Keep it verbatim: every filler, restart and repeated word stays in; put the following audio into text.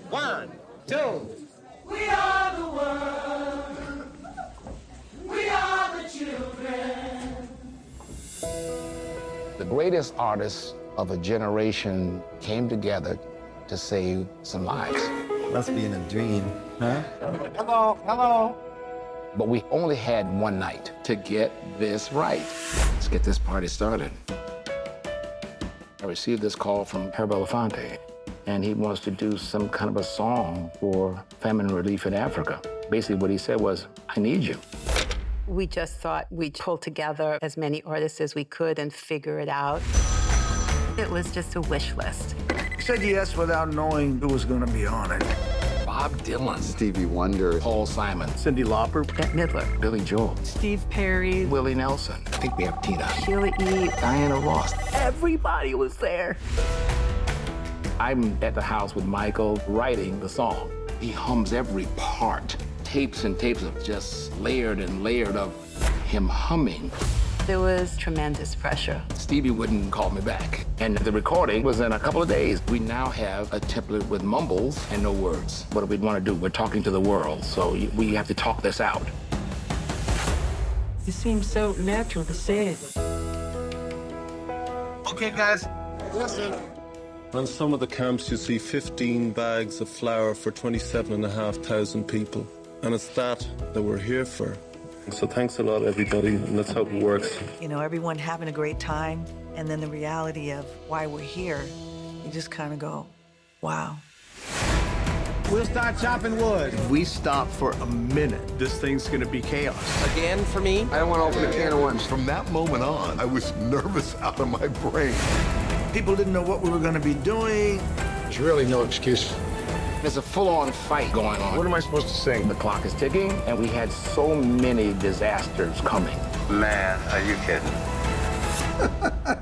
One, two. We are the world. We are the children. The greatest artists of a generation came together to save some lives. Must be in a dream, huh? Hello, hello. But we only had one night to get this right. Let's get this party started. I received this call from Herb Belafonte, and he wants to do some kind of a song for famine relief in Africa. Basically, what he said was, I need you. We just thought we'd pull together as many artists as we could and figure it out. It was just a wish list. He said yes without knowing who was going to be on it. Bob Dylan, Stevie Wonder, Paul Simon, Cyndi Lauper, Bette Midler, Billy Joel, Steve Perry, Willie Nelson. I think we have Tina, Sheila E. Diana Ross. Everybody was there. I'm at the house with Michael writing the song. He hums every part. Tapes and tapes of just layered and layered of him humming. There was tremendous pressure. Stevie wouldn't call me back. And the recording was in a couple of days. We now have a template with mumbles and no words. What do we want to do? We're talking to the world, so we have to talk this out. It seems so natural to say it. Okay, guys, listen. On some of the camps, you see fifteen bags of flour for twenty-seven and a half thousand people. And it's that that we're here for. So thanks a lot, everybody, and let's hope it works. You know, everyone having a great time, and then the reality of why we're here, you just kind of go, wow. We'll start chopping wood. If we stop for a minute, this thing's going to be chaos. Again, for me, I don't want to open a can of worms. From that moment on, I was nervous out of my brain. People didn't know what we were going to be doing. There's really no excuse. There's a full-on fight going on. What am I supposed to sing? The clock is ticking, and we had so many disasters coming. Man, are you kidding?